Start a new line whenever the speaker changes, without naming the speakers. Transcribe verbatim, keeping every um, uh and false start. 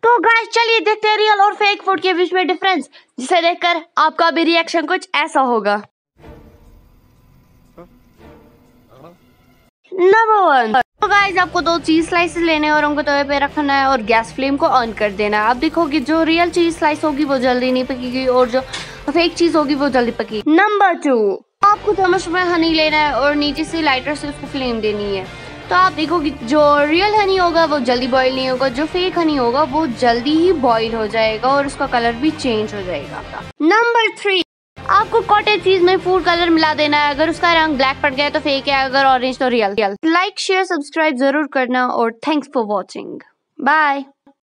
तो गाइस चलिए देखते हैं रियल और फेक फूड के बीच में डिफरेंस, जिसे देखकर आपका भी रिएक्शन कुछ ऐसा होगा। नंबर वन, तो गाइस आपको दो चीज स्लाइसेस लेने और उनको तवे पे रखना है और गैस फ्लेम को ऑन कर देना है। आप देखोगे जो रियल चीज स्लाइस होगी वो जल्दी नहीं पकेगी और जो फेक चीज होगी वो जल्दी पकेगी। नंबर टू, आपको चम्मच में हनी लेना है और नीचे से लाइटर से उसको फ्लेम देनी है। तो आप देखोगे जो रियल हनी होगा वो जल्दी बॉईल नहीं होगा, जो फेक हनी होगा वो जल्दी ही बॉईल हो जाएगा और उसका कलर भी चेंज हो जाएगा। नंबर थ्री, आपको कॉटेज चीज में फूड कलर मिला देना है। अगर उसका रंग ब्लैक पड़ गया तो फेक है, अगर ऑरेंज तो रियल। लाइक शेयर सब्सक्राइब जरूर करना और थैंक्स फॉर वॉचिंग। बाय।